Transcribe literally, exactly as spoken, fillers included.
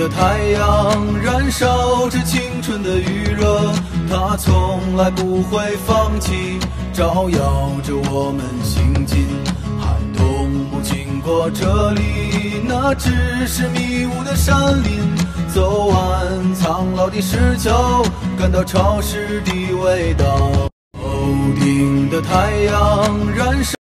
的太阳燃烧着青春的余热，它从来不会放弃，照耀着我们行进。寒冬不经过这里，那只是迷雾的山林。走完苍老的石桥，感到潮湿的味道。头顶的太阳燃烧。